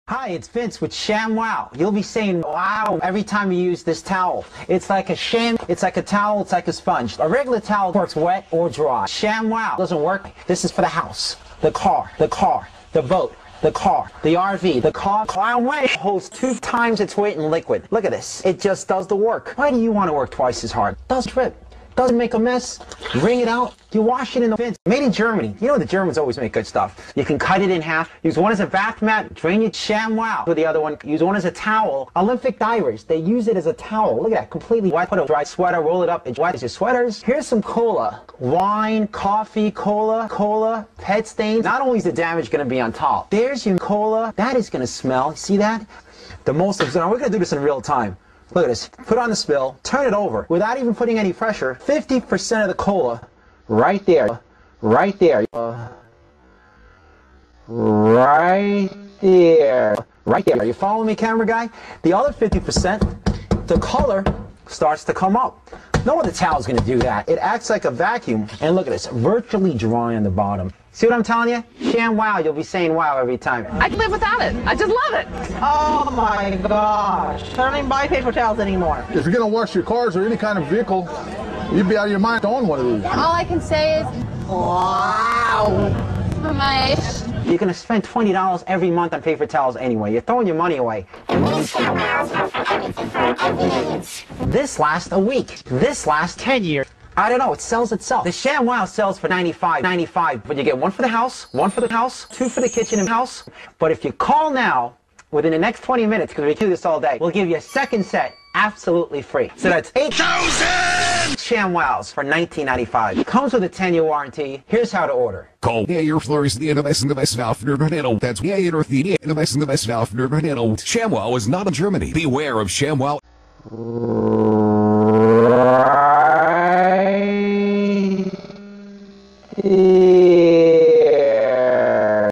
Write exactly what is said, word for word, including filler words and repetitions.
Hi, it's Vince with Sham Wow. You'll be saying wow every time you use this towel. It's like a sham, it's like a towel, it's like a sponge. A regular towel works wet or dry. Sham Wow doesn't work. This is for the house, the car, the car, the boat, the car, the R V, the car. Clown Way holds two times its weight in liquid. Look at this. It just does the work. Why do you want to work twice as hard? Doesn't trip. Doesn't make a mess. Wring it out. You wash it in the bin. Made in Germany. You know the Germans always make good stuff. You can cut it in half. Use one as a bath mat. Drain your Sham Wow. With the other one, use one as a towel. Olympic divers, they use it as a towel. Look at that. Completely wet. Put a dry sweater. Roll it up. It dries your sweaters. Here's some cola. Wine, coffee, cola, cola, pet stains. Not only is the damage going to be on top. There's your cola. That is going to smell. See that? The most of Now we're going to do this in real time. Look at this. Put on the spill, turn it over, without even putting any pressure. fifty percent of the cola, right there, right there, uh, right there, right there. Are you following me, camera guy? The other fifty percent, the color starts to come up. No other towel is going to do that. It acts like a vacuum. And look at this, virtually dry on the bottom. See what I'm telling you? Sham Wow, you'll be saying wow every time. I can live without it. I just love it. Oh my gosh. I don't even buy paper towels anymore. If you're going to wash your cars or any kind of vehicle, you'd be out of your mind to own one of these. All I can say is, wow. For my age. You're going to spend twenty dollars every month on paper towels anyway. You're throwing your money away. This lasts a week. This lasts ten years. I don't know, it sells itself. The Sham Wow sells for ninety-five ninety-five, but you get one for the house, one for the house, two for the kitchen and house. But if you call now, within the next twenty minutes, because we do this all day, we'll give you a second set absolutely free. So that's eight thousand Sham Wows for nineteen ninety-five. Comes with a ten year warranty. Here's how to order. Call yeah, your floors the innovation in the West Valve Nurbanino. That's yeah, your the innovation in the West Valve Nurbanino. ShamWow is not in Germany. Beware of ShamWow. Right.